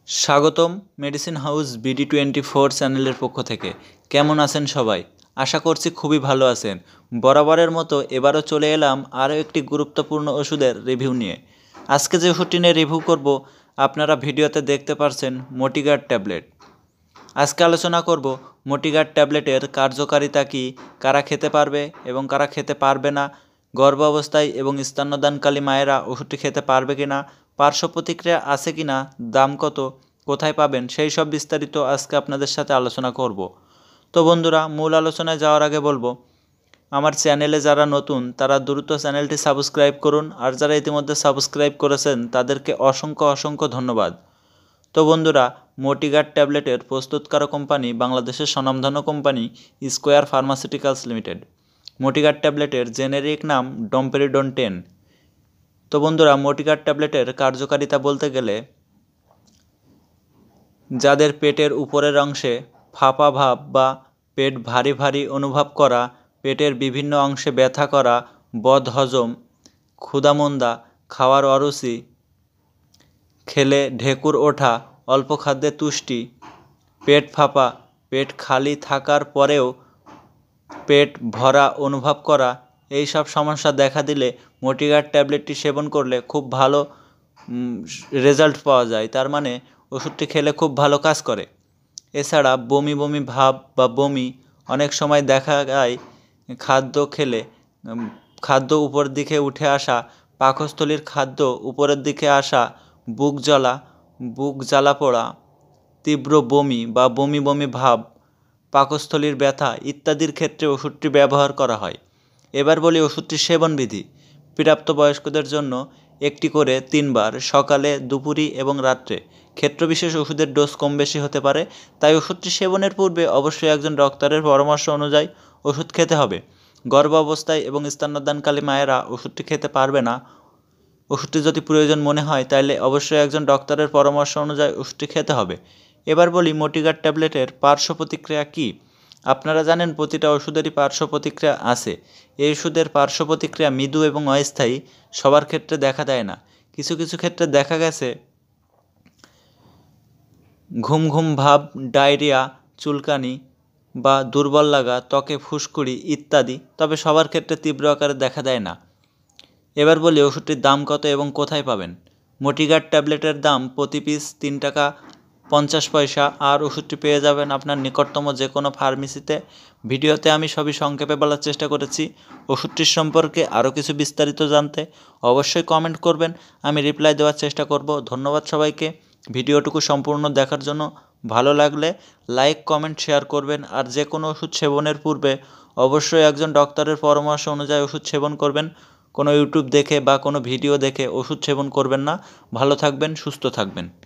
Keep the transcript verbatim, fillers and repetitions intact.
স্বাগতম medicine house BD twenty four চ্যানেলের পক্ষ থেকে। কেমন আছেন সবাই? আশা করছি খুবই ভালো আছেন। বরাবরের মতো এবারও চলে এলাম আরও একটি গুরুত্বপূর্ণ ওষুধের রিভিউ নিয়ে। আজকে যে ওষুধটি নিয়ে রিভিউ করব আপনারা ভিডিওতে দেখতে পারছেন মোটিগাট ট্যাবলেট। আজকে আলোচনা করব মোটিগাট ট্যাবলেটের কার্যকারিতা কী, কারা খেতে পারবে এবং কারা খেতে পারবে না, গর্ভ অবস্থায় এবং স্তন্যদানকালী মায়েরা ওষুধটি খেতে পারবে কি না, পার্শ্ব প্রতিক্রিয়া আছে কি না, দাম কত, কোথায় পাবেন, সেই সব বিস্তারিত আজকে আপনাদের সাথে আলোচনা করব। তো বন্ধুরা, মূল আলোচনায় যাওয়ার আগে বলবো, আমার চ্যানেলে যারা নতুন তারা দ্রুত চ্যানেলটি সাবস্ক্রাইব করুন, আর যারা ইতিমধ্যে সাবস্ক্রাইব করেছেন তাদেরকে অসংখ্য অসংখ্য ধন্যবাদ। তো বন্ধুরা, মোটিগাট ট্যাবলেটের প্রস্তুতকারক কোম্পানি বাংলাদেশের স্বনামধন্য company square pharmaceuticals limited. Motigut ট্যাবলেটের জেনেরিক নাম ডম্পেরিডন টেন। তো বন্ধুরা, মোটিগাট ট্যাবলেটের কার্যকারিতা বলতে গেলে, যাদের পেটের উপরের অংশে ফাঁপা ভাব বা পেট ভারী ভারী অনুভব করা, পেটের বিভিন্ন অংশে ব্যথা করা, বদহজম, ক্ষুধামন্দা, খাওয়ার অরুচি, খেলে ঢেকুর ওঠা, অল্প খাদ্যে তুষ্টি, পেট ফাঁপা, পেট খালি থাকার পরেও পেট ভরা অনুভব করা, এই সব সমস্যা দেখা দিলে মোটিগাট ট্যাবলেটটি সেবন করলে খুব ভালো রেজাল্ট পাওয়া যায়। তার মানে ওষুধটি খেলে খুব ভালো কাজ করে। এছাড়া বমি বমি ভাব বা বমি অনেক সময় দেখা যায় খাদ্য খেলে, খাদ্য উপর দিকে উঠে আসা, পাকস্থলীর খাদ্য উপরের দিকে আসা, বুক জ্বলা, বুক জ্বালা পোড়া, তীব্র বমি বা বমি বমি ভাব, পাকস্থলীর ব্যথা ইত্যাদির ক্ষেত্রে ওষুধটি ব্যবহার করা হয়। এবার বলি ওষুধটির সেবনবিধি। প্রাপ্তবয়স্কদের জন্য একটি করে তিনবার, সকালে, দুপুরে এবং রাত্রে। ক্ষেত্রবিশেষ ওষুধের ডোজ কম বেশি হতে পারে, তাই ওষুধটি সেবনের পূর্বে অবশ্যই একজন ডক্টরের পরামর্শ অনুযায়ী ওষুধ খেতে হবে। গর্ভ অবস্থায় এবং স্তন্যদানকালী মায়েরা ওষুধটি খেতে পারবে না। ওষুধটি যদি প্রয়োজন মনে হয় তাহলে অবশ্যই একজন ডক্টরের পরামর্শ অনুযায়ী ওষুধটি খেতে হবে। এবার বলি মোটিগাট ট্যাবলেটের পার্শ্ব প্রতিক্রিয়া কী। আপনারা জানেন প্রতিটা ওষুধেরই পার্শ্ব প্রতিক্রিয়া আছে। এই ওষুধের পার্শ্ব প্রতিক্রিয়া মৃদু এবং অস্থায়ী, সবার ক্ষেত্রে দেখা দেয় না। কিছু কিছু ক্ষেত্রে দেখা গেছে ঘুম ঘুম ভাব, ডায়রিয়া, চুলকানি বা দুর্বল লাগা, ত্বকে ফুসকুড়ি ইত্যাদি, তবে সবার ক্ষেত্রে তীব্র আকারে দেখা দেয় না। এবার বলি ওষুধটির দাম কত এবং কোথায় পাবেন। মোটিগাট ট্যাবলেটের দাম প্রতি পিস তিন টাকা পঞ্চাশ পয়সা, আর ওষুধটি পেয়ে যাবেন আপনার নিকটতম যে কোনো ফার্মেসিতে। ভিডিওতে আমি সবই সংক্ষেপে বলার চেষ্টা করেছি। ওষুধটির সম্পর্কে আরও কিছু বিস্তারিত জানতে অবশ্যই কমেন্ট করবেন, আমি রিপ্লাই দেওয়ার চেষ্টা করব। ধন্যবাদ সবাইকে ভিডিওটুকু সম্পূর্ণ দেখার জন্য। ভালো লাগলে লাইক, কমেন্ট, শেয়ার করবেন। আর যে কোনো ওষুধ সেবনের পূর্বে অবশ্যই একজন ডক্টরের পরামর্শ অনুযায়ী ওষুধ সেবন করবেন। কোনো ইউটিউব দেখে বা কোনো ভিডিও দেখে ওষুধ সেবন করবেন না। ভালো থাকবেন, সুস্থ থাকবেন।